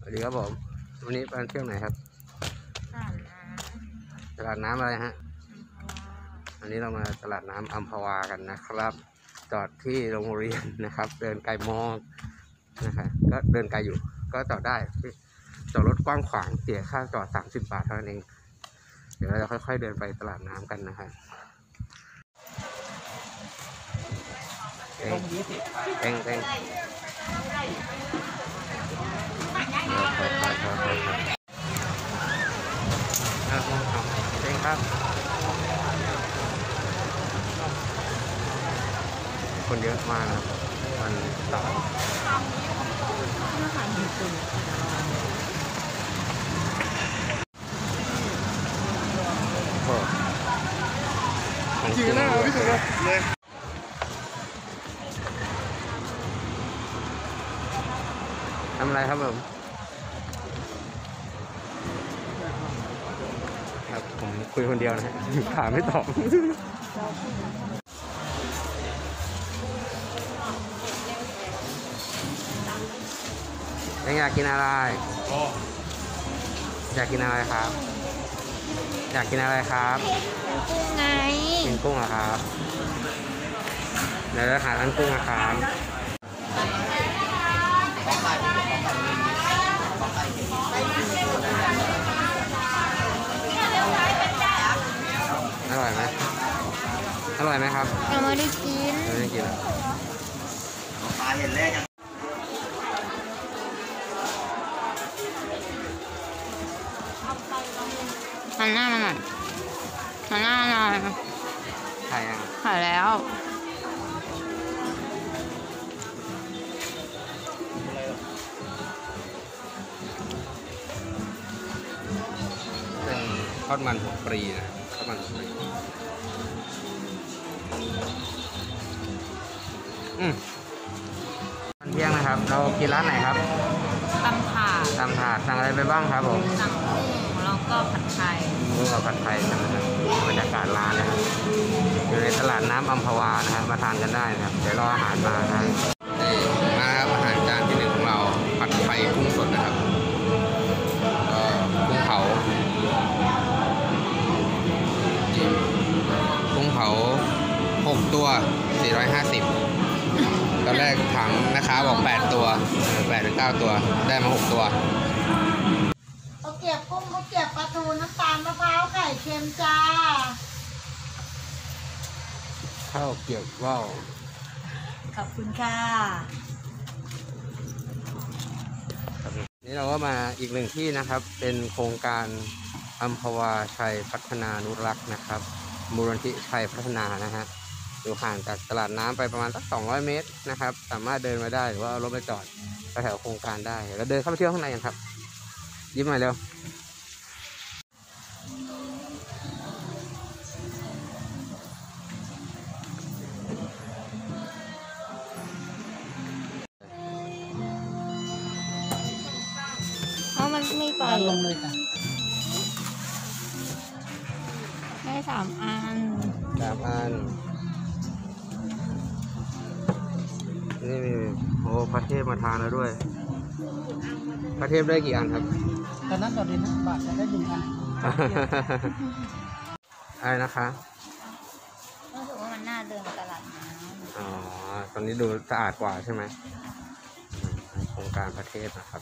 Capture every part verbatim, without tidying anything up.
วัสดีครับผมวันนี้ไปเที่ยวไหนครับตลาดน้ำอะไรฮะอันนี้เรามาตลาดน้ำอัมพวากันนะครับจอดที่โรงเรียนนะครับเดินไกลมากนะครับก็เดินไกลอยู่ก็จอดได้จอดรถกว้างขวางเสียค่าจอดสามสิบบาทเท่านั้นเองเดี๋ยวเราจะค่อยๆเดินไปตลาดน้ำกันนะครับเองเองเองเองครับคนเยอะมากนะมันเสาร์จีน่าพี่สุดเลยทำอะไรครับผมครับผมคุยคนเดียวนะฮะถามไม่ตอบยังอยากกินอะไรอยากกินอะไรครับอยากกินอะไรครับกุ้งไงกินกุ้งเหรอครับเดี๋ยวจะหาร้านกุ้งนะครับอร่อยไหมอร่อยไหมครับยังไม่ได้กินไม่ได้กินปลาเห็นแรกหันหน้ามาหน่อยหันหน้ามาหน่อยถ่ายยังถ่ายแล้วเป็นทอดมันหัวปรีนะทอดมันหัวปรีอืมตอนเที่ยงนะครับเรากินร้านไหนครับตำถาดตำถาดสั่งอะไรไปบ้างครับผมสั่งกุ้งแล้วก็ผัดไทยกุ้งกับผัดไทยนะครับบรรยากาศร้านนะครับอยู่ในตลาดน้ำอัมพวานะครับมาทานกันได้นะครับเดี๋ยวรออาหารมาได้มาครับอาหารจานที่หนึ่งของเราผัดไทยกุ้งสดนะครับก็กุ้งเผากุ้งเผาหกตัวสี่ร้อยห้าสิบตอนแรกถามนะคะบอกแปดตัวแปดหรือเก้าตัวได้มาหกตัวเขาเก็บกุ้งเขาเก็บปลาทูน้ำตาลมะพร้าวไข่เค็มจ้าข้าวเกี๊ยวว่าวขอบคุณค่ะนี่เราก็มาอีกหนึ่งที่นะครับเป็นโครงการอัมพวาชัยพัฒนานุรักษ์นะครับมูลนิธิชัยพัฒนานะฮะอยู่ห่างจากตลาดน้ำไปประมาณสักสองร้อยเมตรนะครับสามารถเดินมาได้หรือว่าเอารถไปจอดแถวโครงการได้แล้วเดินเข้าไปเที่ยวข้างในกันครับยิ้มหน่อยเร็วเอามันไม่ไปลงเลยค่ะได้สามอันสามอันนี่มีโอ้พระเทพมาทานแล้วด้วยพระเทพได้กี่อันครับตอนนั้นต่อเดือนนะบาทจะได้หนึ่งอันอะไรนะคะรู้สึกว่ามันน่าเดินตลาดน้ำอ๋อตอนนี้ดูสะอาดกว่าใช่ไหมโครงการพระเทพนะครับ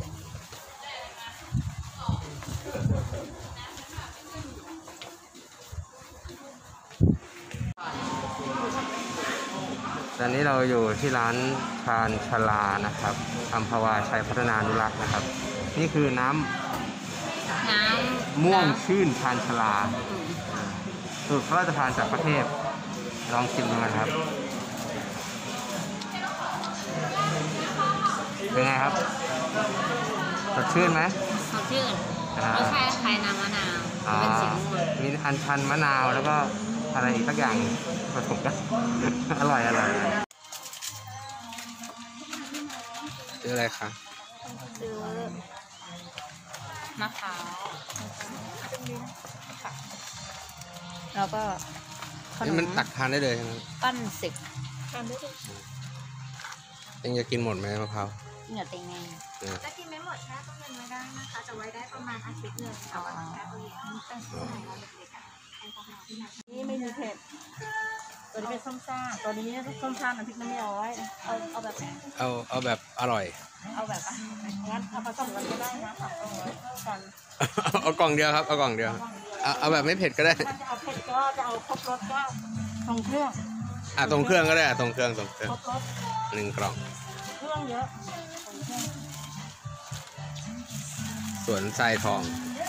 ตอนนี้เราอยู่ที่ร้านชาญชลานะครับอัมพวาชัยพัฒนานุรักษ์นะครับนี่คือน้ำน้ำม่วงชื่นชาญชลาสูตรพระราชทานจากประเทศลองชิมดูนะครับเป็นไงครับสดชื่นไหมสดชื่นรสชาติคล้ายน้ำมะนาวเป็นสีม่วงมีอัญชันมะนาวแล้วก็อะไรอีกสักอย่างผสมกันอร่อยอร่อยซื้ออะไรคะซื้อมะพร้าวแล้วก็นี่มันตักทานได้เลยใช่ไหมปั้นสิบทานได้เลยเองจะกินหมดไหมมะพร้าวเหงื่อเต็งไงจะกินไม่หมดดแช่ตู้เย็นไว้ได้นะคะจะไว้ได้ประมาณอาทิตย์หนึ่งแต่ว่าแช่ตู้เย็นเป็นสมัยเราเด็กๆอะแอลกอฮอล์ที่ไหนนี่ไม่มีเผ็ดตัวนี้เป็นส้มซ่าตัวนี้ส้มซ่าน้ำพริกน้ำย้อยเอาเอาแบบเอาเอาแบบอร่อยเอาแบบอ่ะงั้นเอาผสมกันก็ได้นะค่ะเอาไว้เท่ากันเอากล่องเดียวครับเอากล่องเดียวเอาเอาแบบไม่เผ็ดก็ได้ถ้าจะเอาเผ็ดก็จะเอาครบรสก็ตรงเครื่องอ่ะตรงเครื่องก็ได้อ่ะตรงเครื่องตรงเครื่องครบรสหนึ่งกล่องเครื่องเยอะตรงเครื่องสวนทรายทอง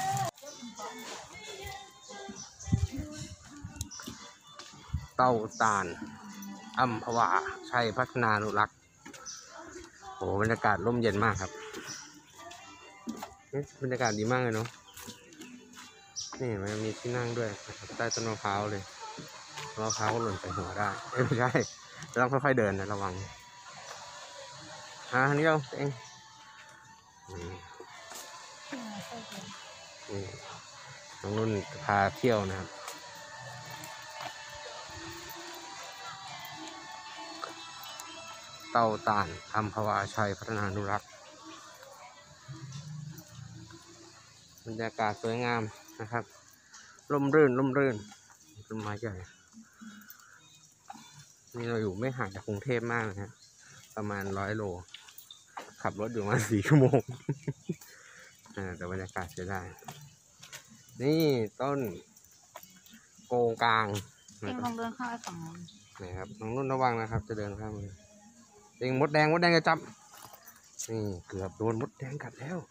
เต้าตาลอัมพวาชัยพัฒนานุรักษ์โอ้บรรยากาศร่มเย็นมากครับนี่บรรยากาศดีมากเลยเนาะนี่มันมีที่นั่งด้วยนะครับใต้ต้นมะพร้าวเลยมะพร้าวหล่นใส่หัวได้เอ้ยไม่ใช่ต้องค่อยๆเดินนะระวังอ่ะอันนี้เราเองอืมนี่น้องนุ่นพาเที่ยวนะครับเต้าตาลอัมพวาชัยพัฒนานุรักษ์บรรยากาศสวยงามนะครับร่มรื่นร่มรื่นต้นไม้ใหญ่นี่เราอยู่ไม่ห่างจากกรุงเทพมากนะฮะประมาณร้อยโลขับรถอยู่มาสี่ชั่วโมง อ่าแต่บรรยากาศใช้ได้นี่ต้นโกงกลางเองลองเดินเข้าไปฝั่งนู้นนะครับน้องนุ่นระวังนะครับจะเดินข้ามมือเองมดแดงมดแดงจะจับนี่เกือบโดนมดแดงกัดแล้ว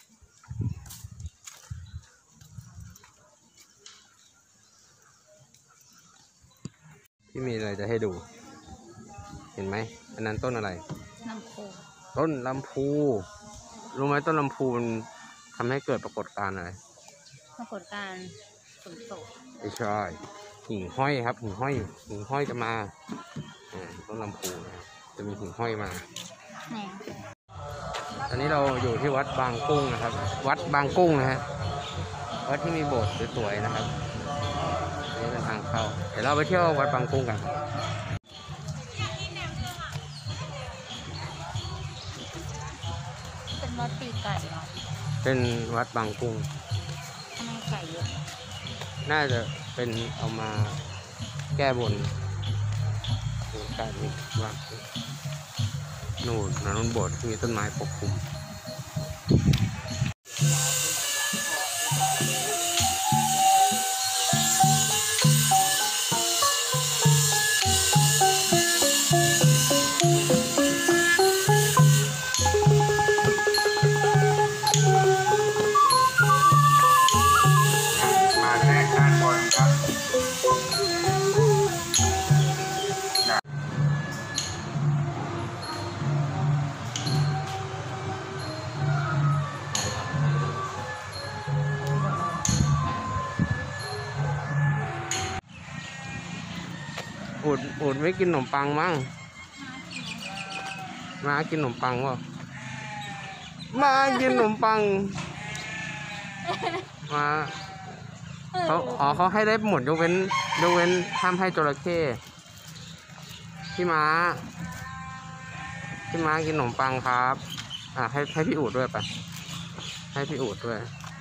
ที่มีอะไรจะให้ดูเห็นไหมอันนั้นต้นอะไรน้ำโคต้นลำพูรู้ไหมต้นลำพูมันทำให้เกิดปรากฏการณ์อะไรปรากฏการณ์ฝนตกไม่ใช่หิ่งห้อยครับหิ่งห้อยหิ่งห้อยจะมาอ่าต้นลำพูนะครับจะมีหิ่งห้อยมาแหนตอนนี้เราอยู่ที่วัดบางกุ้งนะครับ วัดบางกุ้งนะฮะวัดที่มีโบสถ์สวยๆนะครับนี่เป็นทางเข้าเดี๋ยวเราไปเที่ยววัดบางกุ้งกันเป็นรสปีกไก่เหรอเป็นวัดบางกุ้งทำไมไก่เยอะน่าจะเป็นเอามาแก้บนการมีว่านู่นนะนู่นโบสถ์ที่มีต้นไม้ปกคลุมมาแรกด้านบนครับอุดอุดไม่กินขนมปังมั้งมากินขนมปังวะมากินขนมปังมาเขาอ๋อเขาให้ได้หมดยกเว้นยกเว้นห้ามให้จระเข้พี่ม้าพี่ม้ากินขนมปังครับอ่ะให้ให้พี่อูดด้วยไปให้พี่อูดด้วย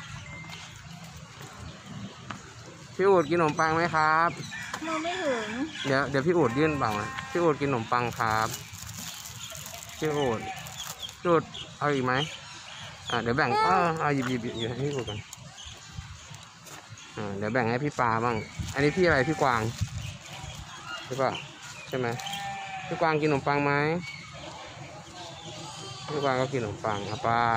พี่อูดกินขนมปังไหมครับมือไม่ถึงเดี๋ยวเดี๋ยวพี่อูดยื่นเปล่าไหมพี่อูดกินขนมปังครับพี่อูดพี่อูดเอาอีกไหมอ่าเดี๋ยวแบ่งเออเอาหยิบหยิบหยิบหยิบให้พี่อูดกันอ่าเดี๋ยวแบ่งให้พี่ปลาบ้างอันนี้พี่อะไรพี่กวางใช่ป่ะใช่ไหมพี่กวางกินขนมปังไหมพี่กวางก็กินขนมปังครับป้า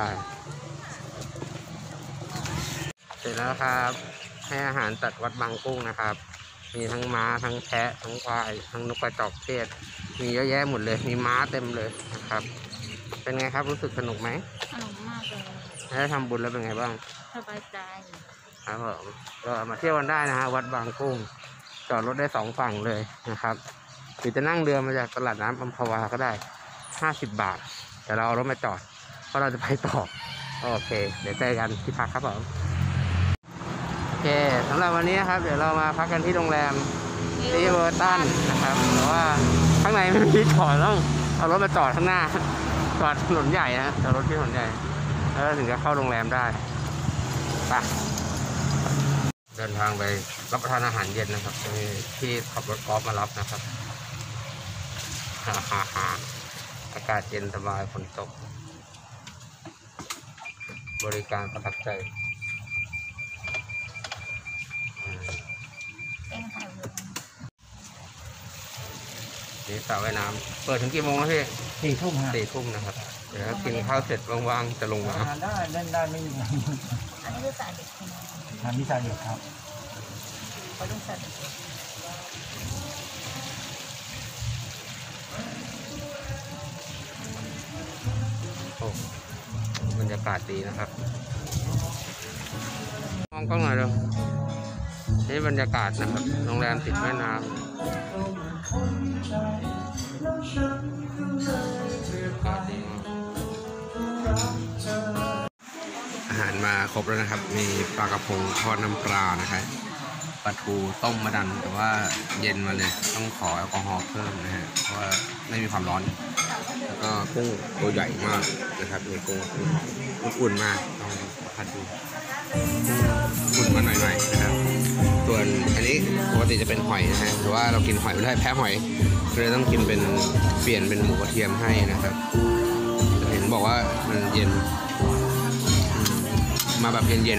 เสร็จแล้วครับให้อาหารตัดวัดบางกุ้งนะครับมีทั้งม้าทั้งแพะทั้งควายทั้งนกกระจอกเทศมีเยอะแยะหมดเลยมีม้าเต็มเลยนะครับเป็นไงครับรู้สึกสนุกไหมสนุกมากเลยได้ทำบุญแล้วเป็นไงบ้างสบายใจครับผมก็มาเที่ยวกันได้นะฮะวัดบางกุ้งจอดรถได้สองฝั่งเลยนะครับหรือจะนั่งเรือมาจากตลาดน้ำอัมพวาก็ได้ห้าสิบบาทแต่เราเอารถมาจอดเพราะเราจะไปต่อโอเคเดี๋ยวเจอกันที่พักครับผมโอเคสำหรับวันนี้ครับเดี๋ยวเรามาพักกันที่โรงแรมรีเวอร์ตันนะครับแต่ว่าข้างในไม่มีจอดต้องเอารถมาจอดข้างหน้าจอดถนนใหญ่นะจอดรถที่ถนนใหญ่แล้วถึงจะเข้าโรงแรมได้ไปเดินทางไปรับประทานอาหารเย็นนะครับมีที่ขับรถกอล์ฟมารับนะครับฮ่าฮ่าฮ่าอากาศเย็นสบายฝนตกบริการประทับใจนี่สระว่ายน้ำเปิดถึงกี่โมงแล้วพี่สี่ทุ่มฮะสี่ทุ่มนะครับ เดี๋ยวกินข้าวเสร็จว่างๆจะลงน้ทานได้เล่นได้ไม่มีอันนี้คือสายเด็กใช่ไหมทานวิชาเดียวครับเขาต้องสายเด็กำโอ้บรรยากาศดีนะครับมองกล้องหน่อยเร็วนี่บรรยากาศนะครับโรงแรมติดแม่น้ำอาหารมาครบแล้วนะครับ มีปลากระพงทอดน้ำปลานะครับปลาทูต้มมะดันแต่ว่าเย็นมาเลยต้องขอแอลกอฮอล์เพิ่มนะฮะเพราะว่าไม่มีความร้อน แล้วก็กุ้งตัวใหญ่มากนะครับมีกุ้งอุ่นๆมากลองพัดดูอุ่นมาหน่อยๆนะครับส่วนอันนี้ปกติจะเป็นหอยนะฮะแต่ว่าเรากินหอยไม่ได้แพ้หอยก็เลยต้องกินเป็นเปลี่ยนเป็นหมูกระเทียมให้นะครับเห็นบอกว่ามันเย็นมาแบบเย็น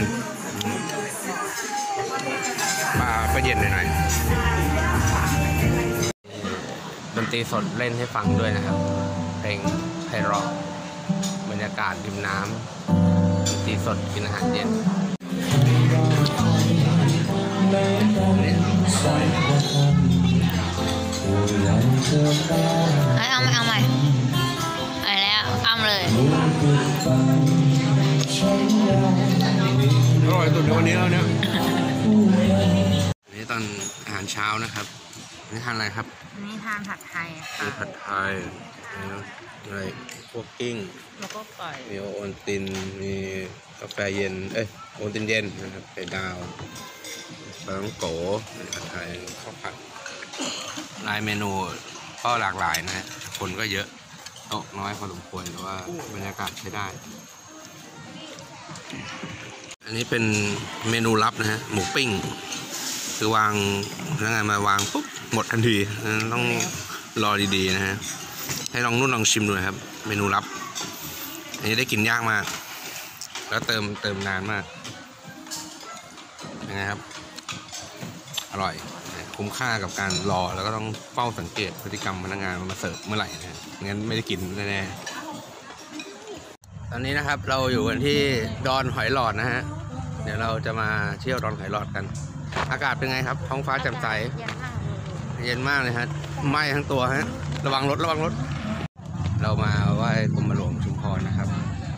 ๆมาก็เย็นหน่อยๆดนตรีสดเล่นให้ฟังด้วยนะครับเพลงไพเราะบรรยากาศริมน้ำดนตรีสดกินอาหารเย็นเอาใหม่เอาใหม่ไปแล้วอ้ำเลยอร่อยสุดในวันนี้แล้วเนี่ยนี่ตอนอาหารเช้านะครับนี่ทานอะไรครับนี่ทานผัดไทยมีผัดไทยอะไรพวกกิ้งแล้วก็ไก่มีโอโอนตินมีกาแฟเย็นเอ้ยโอโอนตินเย็นนะครับไข่ดาวปลาต้องโกผัดไทยข้าวผัดลายเมนูก็หลากหลายนะฮะคนก็เยอะโต๊ะน้อยพอสมควรแต่ว่าบรรยากาศใช้ได้ อันนี้เป็นเมนูลับนะฮะหมูปิ้งคือวางพนักงานมาวางปุ๊บหมดทันทีต้องรอดีๆนะฮะให้ลองนุ่นลองชิมดูนะครับเมนูลับอันนี้ได้กินยากมากแล้วเติมเติมนานมากยังไงครับอร่อยคุ้มค่ากับการรอแล้วก็ต้องเฝ้าสังเกตพฤติกรรมพนักงานมาเสิร์ฟเมื่อไหร่นะงั้นไม่ได้กินแน่ๆตอนนี้นะครับเราอยู่กันที่ดอนหอยหลอดนะฮะเดี๋ยวเราจะมาเที่ยวดอนหอยหลอดกันอากาศเป็นไงครับท้องฟ้าแจ่มใสเย็นมากเลยฮะไหม้ทั้งตัวฮะระวังรถระวังรถเรามาไหว้กรมหลวงชุมพรนะครับ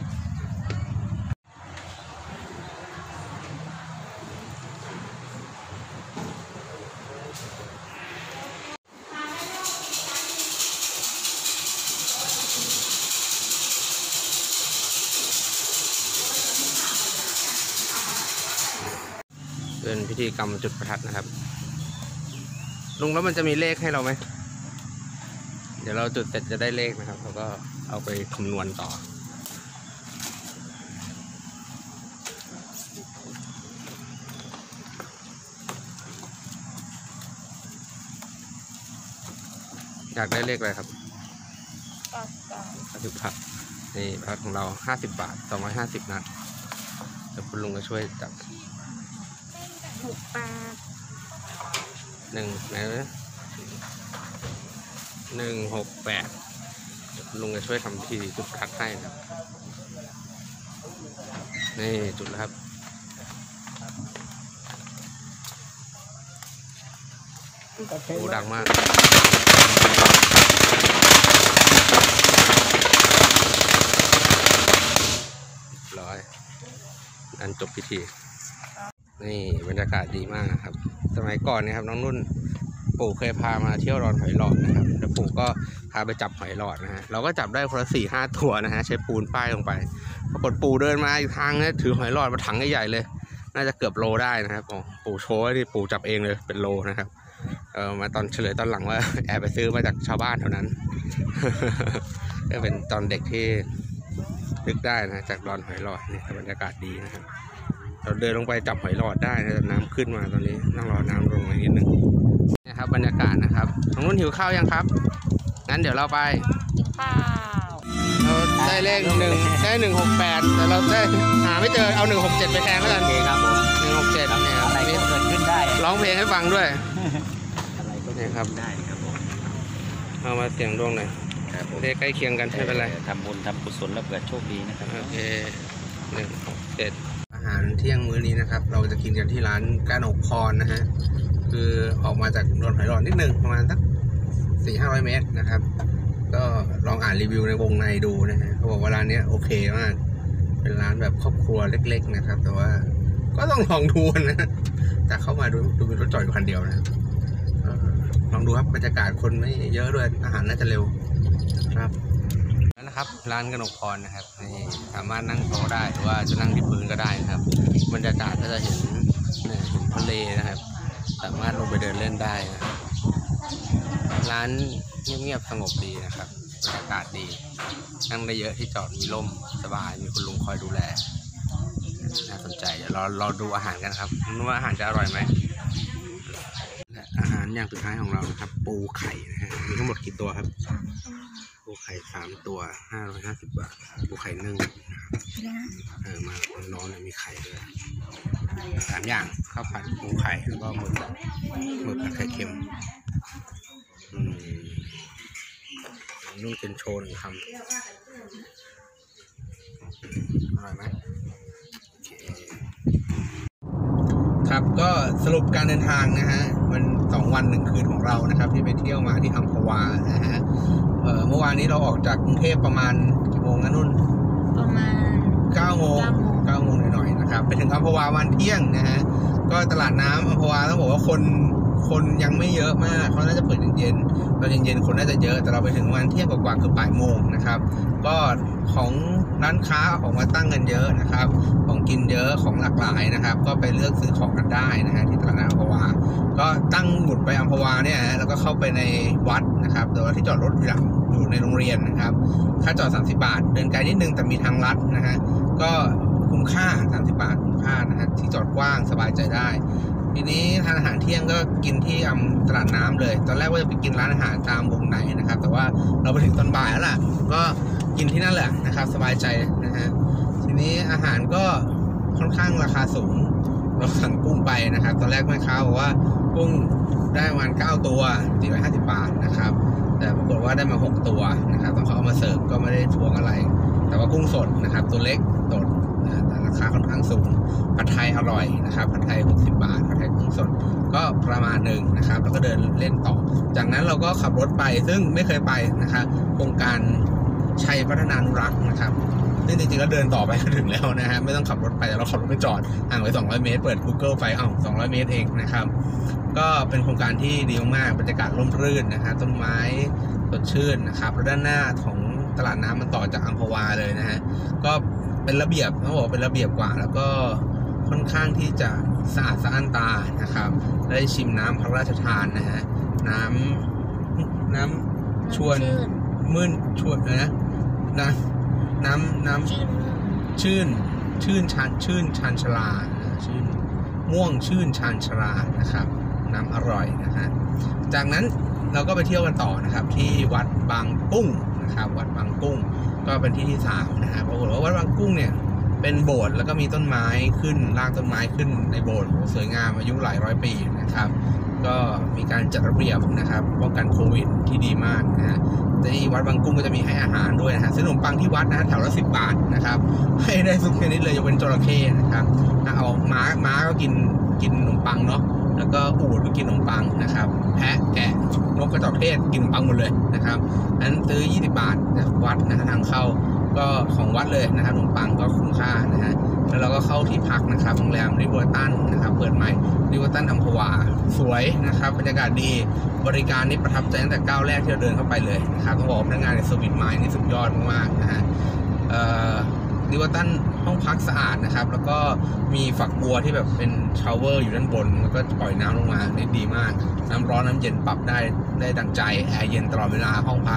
เป็นพิธีกรรมจุดประทัดนะครับลุงแล้วมันจะมีเลขให้เราไหมเดี๋ยวเราจุดเสร็จจะได้เลขนะครับเราก็เอาไปคำนวณต่ออยากได้เลขอะไรครับห้าสิบบาทนี่พัดของเราห้าสิบบาทสองร้อยห้าสิบนัดเดี๋ยวคุณลุงก็ช่วยจับหกแปดหนึ่งไหนนะหนึ่งหกแปดลุงจะช่วยทำทีจุดประทัดให้นะครับนี่จุดแล้วครับโอ้ดังมากร้อยอันจบพิธีนี่บรรยากาศดีมากนะครับสมัยก่อนเนี่ยครับน้องนุ่นปู่เคยพามาเที่ยวดอนหอยหลอดนะครับแล้วปู่ก็พาไปจับหอยหลอดนะฮะเราก็จับได้คนละสี่ห้าตัวนะฮะใช้ปูนป้ายลงไปปรากฏปู่เดินมาอีกทางเนี่ยถือหอยหลอดมาถังใหญ่ๆเลยน่าจะเกือบโลได้นะครับอ๋อปู่โชว์นี่ปู่จับเองเลยเป็นโลนะครับเออมาตอนเฉลยตอนหลังว่าแอบไปซื้อมาจากชาวบ้านเท่านั้น ก็เป็นตอนเด็กที่นึกได้นะจากดอนหอยหลอดนี่บรรยากาศดีนะครับเราเดินลงไปจับหอยหลอดได้นะแต่น้ำขึ้นมาตอนนี้ต้องรอน้ำลงมานิดนึงนะครับบรรยากาศนะครับตรงนู้นหิวข้าวยังครับงั้นเดี๋ยวเราไปข้าวเราได้เลขหนึ่งได้หนึ่งหกแปดแต่เราได้หาไม่เจอเอาหนึ่งหกเจ็ดไปแทนก็แล้วกันครับผมหนึ่งหกเจ็ดเนี่ยอะไรก็เกิดขึ้นได้ร้องเพลงให้ฟังด้วยอะไรก็ได้ครับได้ครับผมเอามาเสี่ยงดวงหน่อยเลขใกล้เคียงกันไม่เป็นไรทำบุญทำกุศลแล้วเกิดโชคดีนะครับโอเคหนึ่งหกเจ็ดอาหารเที่ยงมื้อนี้นะครับเราจะกินกันที่ร้านกนกพรนะฮะคือออกมาจากดอนหอยหลอดนิดนึงประมาณสักสี่ห้าร้อยเมตรนะครับก็ลองอ่านรีวิวในวงในดูนะฮะเขาบอกว่าร้านนี้โอเคมากเป็นร้านแบบครอบครัวเล็กๆนะครับแต่ว่าก็ต้องลองดูนะแต่เข้ามาดูดูมีรถจอดอยู่คันเดียวนะลองดูครับบรรยากาศคนไม่เยอะด้วยอาหารน่าจะเร็วครับแล้วนะครับร้านกนกพรนะครับนี่สามารถนั่งโต๊ะได้หรือว่าจะนั่งที่พื้นก็ได้นะครับบรรยากาศก็จะเห็นเนี่ยเห็นทะเลนะครับสามารถลงไปเดินเล่นได้นะร้านเงียบๆสงบดีนะครับบรรยากาศดีนั่งได้เยอะที่จอดมีร่มสบายมีคุณลุงคอยดูแลน่าสนใจเดี๋ยวเราเราดูอาหารกันครับไม่ว่าอาหารจะอร่อยไหมและอาหารอย่างสุดท้ายของเรานะครับปูไข่นะฮะมีทั้งหมดกี่ตัวครับปูไข่สามตัวห้าร้อยห้าสิบบาทปูไข่นึ่งเออมาร้อนๆเลยมีไข่ด้วยสามอย่างข้าวผัดปูไข่แล้วก็หมึกหมึกผัดไข่เค็มอืมนุ่งเป็นโชว์หนึ่งคำอร่อยไหมครับก็สรุปการเดินทางนะฮะมันสองวันหนึ่งคืนของเรานะครับที่ไปเที่ยวมาที่อัมพวานะฮะเอ่อเมื่อวานนี้เราออกจากกรุงเทพประมาณกี่โมงนะนุ่นประมาณเก้าโมงเก้าโมงหน่อยๆนะครับไปถึงอัมพวาวันเที่ยงนะฮะก็ตลาดน้ำอัมพวาต้องบอกว่าคนคนยังไม่เยอะมากเขาน่าจะเปิดเย็นๆตอนเย็นๆคนน่าจะเยอะแต่เราไปถึงวันเที่ยงกว่าๆคือบ่ายโมงนะครับก็ของร้านค้าของมาตั้งกันเยอะนะครับของกินเยอะของหลากหลายนะครับก็ไปเลือกซื้อของกันได้นะฮะที่ตลาดน้ำอัมพวาก็ตั้งหมุดไปอัมพวาเนี่ยแล้วก็เข้าไปในวัดนะครับแต่ว่าที่จอดรถอยู่อยู่ในโรงเรียนนะครับค่าจอดสามสิบบาทเดินไกลนิดนึงแต่มีทางลัดนะฮะก็คุ้มค่าสามสิบบาทคุ้มค่านะฮะที่จอดกว้างสบายใจได้ทีนี้ทานอาหารเที่ยงก็กินที่อัมตลาดน้ำเลยตอนแรกว่าจะไปกินร้านอาหารตามวงไหนนะครับแต่ว่าเราไปถึงตอนบ่ายแล้วล่ะก็กินที่นั่นแหละนะครับสบายใจนะฮะทีนี้อาหารก็ค่อนข้างราคาสูงเราสั่งกุ้งไปนะครับตอนแรกแม่ค้าบอกว่ากุ้งได้ประมาณเก้าตัวสี่ร้อยห้าสิบบาทนะครับแต่ปรากฏว่าได้มาหกตัวนะครับตอนเขาเอามาเสิร์ฟก็ไม่ได้ทวงอะไรแต่ว่ากุ้งสดนะครับตัวเล็กสดแต่ราคาค่อนข้างสูงผัดไทยอร่อยนะครับผัดไทยหกสิบบาทผัดไทยกุ้งสดก็ประมาณหนึ่งนะครับแล้วก็เดินเล่นต่อจากนั้นเราก็ขับรถไปซึ่งไม่เคยไปนะครับโครงการชัยพัฒนานุรักษ์นะครับซึ่งจริงๆก็เดินต่อไปก็ถึงแล้วนะฮะไม่ต้องขับรถไปแต่เราขับรถไปจอดห่างไปสองร้อยเมตรเปิด Google ไปอ้าวสองร้อยเมตรเองนะครับก็เป็นโครงการที่ดีมากบรรยากาศร่มรื่นนะครับต้นไม้สดชื่นนะครับแล้วด้านหน้าของตลาดน้ำมันต่อจากอัมพวาเลยนะฮะก็เป็นระเบียบต้องบอกเป็นระเบียบกว่าแล้วก็ค่อนข้างที่จะสะอาดสะอ้านตานะครับได้ชิมน้ำพระราชทานนะฮะน้ำน้ำชวนมื่นชวนนะนะน้ำน้ำชื่นชื่นชานชื่นชานชลาชื่นม่วงชื่นชานชลานะครับน้ำอร่อยนะฮะจากนั้นเราก็ไปเที่ยวกันต่อนะครับที่วัดบางกุ้งนะครับวัดบางกุ้งก็เป็นที่ที่สามนะครับปรากฏว่าวัดบางกุ้งเนี่ยเป็นโบสถ์แล้วก็มีต้นไม้ขึ้นรากต้นไม้ขึ้นในโบสถ์สวยงามอายุหลายร้อยปีนะครับก็มีการจัดระเบียบนะครับป้องกันโควิดที่ดีมากนะฮะที่วัดบางกุ้งก็จะมีให้อาหารด้วยนะฮะซื้อขนมปังที่วัดนะฮะแถวละสิบบาทนะครับให้ได้ทุกชนิดเลยยกเว้นจระเข้นะครับเอาม้าม้าก็กินกินขนมปังเนาะแล้วก็อูฐก็กินขนมปังนะครับแพะแกะนกกระจอกเทศกินขนมปังหมดเลยนะครับนั้นซื้อยี่สิบบาทจากวัดนะฮะทางเข้าก็ของวัดเลยนะครับขนมปังก็คุ้มค่านะฮะแล้วเราก็เข้าที่พักนะครับโรงแรมริเวอร์ตันนะครับเปิดใหม่ริเวอร์ตันอัมพวาสวยนะครับบรรยากาศดีบริการนี่ประทับใจตั้งแต่ก้าวแรกที่เราเดินเข้าไปเลยนะครับต้องบอกพนักงานในเซอร์วิสไมล์นี่สุดยอดมากๆนะฮะริเวอร์ตันห้องพักสะอาดนะครับแล้วก็มีฝักบัวที่แบบเป็นชาวเวอร์อยู่ด้านบนแล้วก็ปล่อยน้ำลงมาได้ดีมากน้ำร้อนน้ำเย็นปรับได้ได้ดังใจแอร์เย็นตลอดเวลาห้องพัก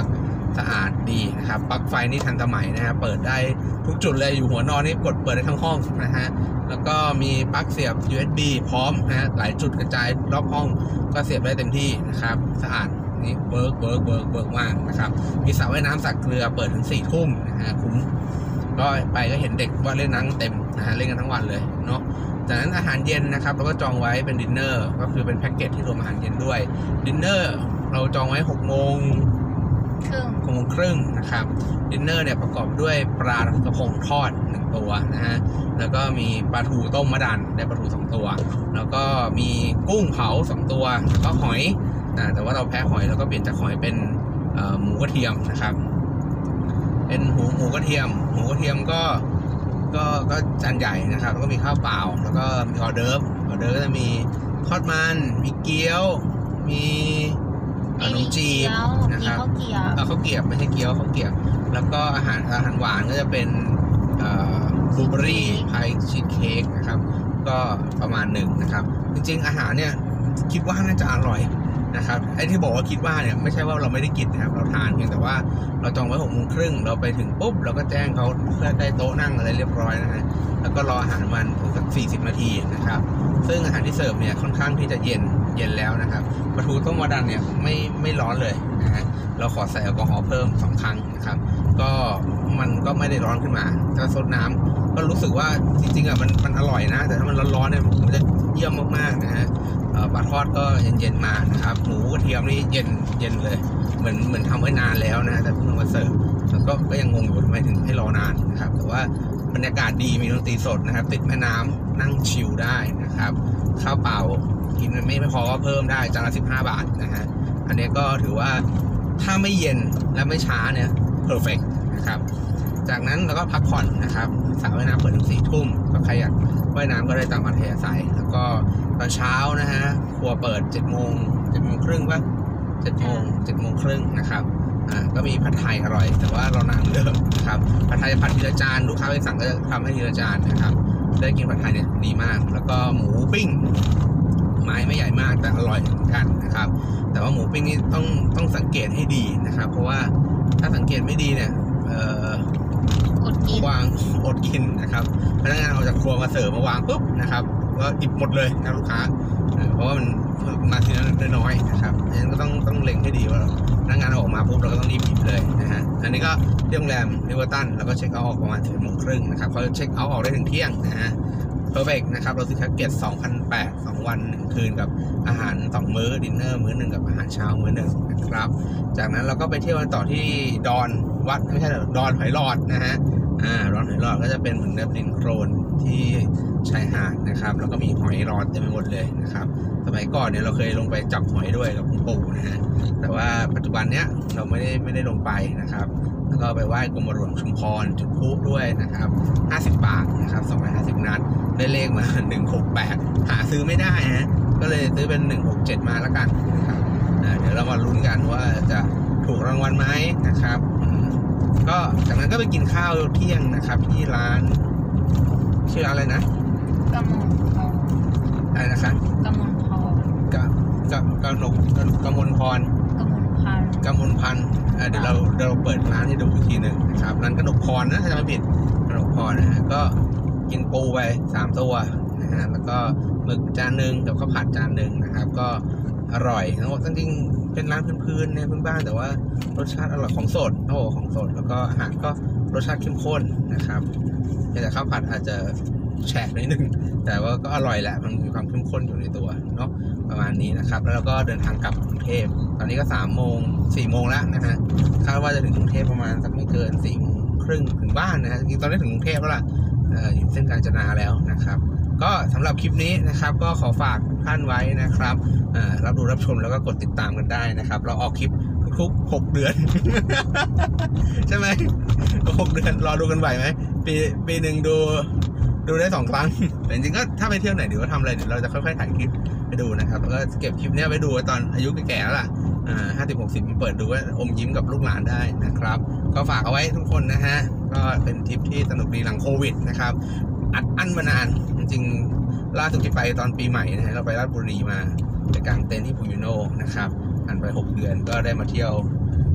สะอาดดีนะครับปลั๊กไฟนี่ทันสมัยนะฮะเปิดได้ทุกจุดเลยอยู่หัวนอนนี่กดเปิดได้ทั้งห้องนะฮะแล้วก็มีปลั๊กเสียบ ยู เอส บี พร้อมนะฮะหลายจุดกระจายรอบห้องก็เสียบได้เต็มที่นะครับสะอาดนี่เบิร์กเบิร์กเบิร์กเบิร์กมากนะครับมีสระว่ายน้ำสระเกลือเปิดถึงสี่ทุ่มนะฮะคุ้มก็ไปก็เห็นเด็กว่าเล่นน้ำเต็มนะฮะเล่นกันทั้งวันเลยเนาะจากนั้นอาหารเย็นนะครับเราก็จองไว้เป็นดินเนอร์ก็คือเป็นแพ็กเกจที่รวมอาหารเย็นด้วยดินเนอร์เราจองไว้หกโมงครึ่งหกโมงครึ่งนะครับดินเนอร์เนี่ยประกอบด้วยปลากระพงทอดหนึ่งตัวนะฮะแล้วก็มีปลาทูต้มมะดันได้ปลาทูสองตัวแล้วก็มีกุ้งเผาสองตัวแล้วก็หอยนะแต่ว่าเราแพ้หอยแล้วก็เปลี่ยนจากหอยเป็นหมูกระเทียมนะครับเป็นหมูหมูกระเทียมหมูกระเทียมก็ก็ก็จานใหญ่นะครับแล้วก็มีข้าวเปล่าแล้วก็มีออเดิร์ฟออเดิร์ฟก็จะมีทอดมันมีเกี๊ยวมีขนมจีบนะครับข้าวเกี๊ยวข้าวเกี๊ยวไม่ใช่เกี๊ยวข้าวเกี๊ยวแล้วก็อาหารอาหารหวานก็จะเป็นบลูเบอร์รี่พายชีสเค้กนะครับก็ประมาณหนึ่งนะครับจริงๆอาหารเนี่ยคิดว่าน่าจะอร่อยนะครับไอ้ที่บอกว่าคิดว่าเนี่ยไม่ใช่ว่าเราไม่ได้กินนะครับเราทานเพียงแต่ว่าเราจองไว้หกโมงครึ่งเราไปถึงปุ๊บเราก็แจ้งเขาเพื่อได้โต๊ะนั่งอะไรเรียบร้อยนะฮะแล้วก็รออาหารมันถึงสักสี่สิบนาทีนะครับซึ่งอาหารที่เสิร์ฟเนี่ยค่อนข้างที่จะเย็นเย็นแล้วนะครับปลาทูต้มมะดันเนี่ยไม่ไม่ร้อนเลยนะฮะเราขอใส่แอลกอฮอล์เพิ่มสองครั้งนะครับก็มันก็ไม่ได้ร้อนขึ้นมาถ้าซดน้ำก็รู้สึกว่าจริงๆอ่ะมันมันอร่อยนะแต่ถ้ามันร้อนๆเนี่ยมันจะเยี่ยมมากๆนะฮะปลาทอดก็เย็นๆมานะครับหมูกระเทียมนี่เย็นเย็นเลยเหมือนเหมือนทำไว้นานแล้วนะแต่เพิ่งมาเสิร์ฟแล้วก็ก็ยังงงอยู่ทำไมถึงให้รอนานนะครับแต่ว่าบรรยากาศดีมีดนตรีสดนะครับติดแม่น้ำนั่งชิลได้นะครับข้าวเปล่ากินไม่ไม่พอก็เพิ่มได้จานละสิบห้าบาทนะฮะอันนี้ก็ถือว่าถ้าไม่เย็นและไม่ช้าเนี่ยเพอร์เฟกต์นะครับจากนั้นเราก็พักผ่อนนะครับสระว่ายน้ำเปิดถึงสี่ทุ่มก็ใครอยากว่ายน้ำก็ได้ตามอัธยาศัยแล้วก็ตอนเช้านะฮะครัวเปิดเจ็ดโมงเจ็ดโมงครึ่งป่ะเจ็ดโมงเจ็ดโมงครึ่งนะครับอ่าก็มีผัดไทยอร่อยแต่ว่าเรานานเดิมนะครับผัดไทยผัดทีละจานลูกค้าไปสั่งก็จะทำให้ทีละจานนะครับได้กินผัดไทยเนี่ยดีมากแล้วก็หมูปิ้งไม้ไม่ใหญ่มากแต่อร่อยเหมือนกันนะครับแต่ว่าหมูปิ้งนี่ต้องต้องสังเกตให้ดีนะครับเพราะว่าถ้าสังเกตไม่ดีเนี่ยเอ่ออดกินวางอดกินนะครับพนักงานออกจากครัวมาเสิร์ฟมาวางปุ๊บนะครับก็ดิบหมดเลยนะลูกค้าเพราะว่ามันมาทีนั้นน้อยๆนะครับดังนั้นก็ต้องต้องเล็งให้ดีว่าพนักงานออกมาปุ๊บเราก็ต้องรีบหยิบเลยนะฮะอันนี้ก็ที่โรงแรมริเวอร์ตันแล้วก็เช็คเอาท์ออกประมาณสิบโมงครึ่งนะครับเขาเช็คเอาท์ออกได้ถึงเที่ยงนะฮะเพอร์เฟกต์นะครับเราซื้อแพ็กเกจ สองพันแปดร้อย สองวันหนึ่งคืนกับอาหารสองมื้อดินเนอร์มื้อหนึ่งกับอาหารเช้ามื้อหนึ่งนะครับจากนั้นเราก็ไปเที่ยวกันต่อที่ดอนวัดไม่ใช่ดอนหอยหลอดนะฮะอ่าดอนหอยหลอดก็จะเป็นเหมือนแบบดินโครนที่ชายหาดนะครับแล้วก็มีหอยหลอดเต็มไปหมดเลยนะครับสมัยก่อนเนี่ยเราเคยลงไปจับหอยด้วยกับคุณปู่นะฮะแต่ว่าปัจจุบันเนี้ยเราไม่ได้ไม่ได้ลงไปนะครับแล้วก็ไปไหว้กรมหลวงชุมพรจุดพลุด้วยนะครับห้าสิบบาทนะครับสองร้อยห้าสิบนัดได้เลขมาหนึ่งหกแปดหาซื้อไม่ได้ฮะก็เลยซื้อเป็นหนึ่งหกเจ็ดมาแล้วกันนะครับเดี๋ยวเรามาลุ้นกันว่าจะถูกรางวัลไหมนะครับก็จากนั้นก็ไปกินข้าวเที่ยงนะครับที่ร้านชื่อร้านอะไรนะกมลพรอะไรนะคะกมลพรกะกะกะหนกกมลพรกมลพันธ์กมลพันธ์เดี๋ยวเราเราเปิดร้านให้ดูอีกทีหนึ่งนะครับร้านกนกพรนะถ้าจะไม่ผิดกนกพรนะฮะก็กินปูไปสามตัวนะฮะแล้วก็หมึกจานหนึ่งกับข้าวผัดจานหนึ่งนะครับก็อร่อยทั้งหมดจริงๆเป็นร้านพื้นๆในพื้นบ้านแต่ว่ารสชาติอร่อยของสดโอ้ของสดแล้วก็อาหารก็รสชาติเข้มข้นนะครับแต่ข้าวผัดอาจจะแฉะนิดนึงแต่ว่าก็อร่อยแหละมันมีความเข้มข้นอยู่ในตัวเนาะประมาณนี้นะครับแล้วเราก็เดินทางกลับกรุงเทพตอนนี้ก็สามโมงสี่โมงแล้วนะฮะคาดว่าจะถึงกรุงเทพประมาณสักไม่เกินสี่โมงครึ่งถึงบ้านนะฮะจริงๆตอนนี้ถึงกรุงเทพแล้วล่ะอยู่เส้นกาญจนาแล้วนะครับก็สำหรับคลิปนี้นะครับก็ขอฝากท่านไว้นะครับรับดูรับชมแล้วก็กดติดตามกันได้นะครับเราออกคลิปทุกหกเดือนใช่ไหมหกเดือนรอดูกันไหวไหมปีปีหนึ่งดูดูได้สองครั้งแต่จริงๆก็ถ้าไปเที่ยวไหนเดี๋ยวก็ทำอะไรเดี๋ยวเราจะค่อยๆถ่ายคลิปไปดูนะครับแล้วก็เก็บคลิปนี้ไว้ดูตอนอายุแก่ๆแล้วล่ะอ่าห้าสิบหกสิบเปิดดูว่าอมยิ้มกับลูกหลานได้นะครับก็ฝากเอาไว้ทุกคนนะฮะก็เป็นทริปที่สนุกดีหลังโควิดนะครับอัดอั้นมานานจริงๆล่าสุดที่ไปตอนปีใหม่นะฮะเราไปราชบุรีมาไปกางเต็นท์ที่ปูยูโนนะครับผ่านไปหกเดือนก็ได้มาเที่ยว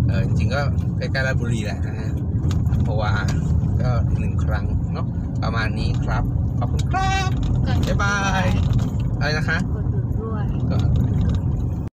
เออจริงๆก็ใกล้ๆราชบุรีแหละนะฮะเพราะว่าก็หนึ่งครั้งเนาะประมาณนี้ครับขอบคุณครับบ๊ายบายอะไรนะคะกดดูด้วยก็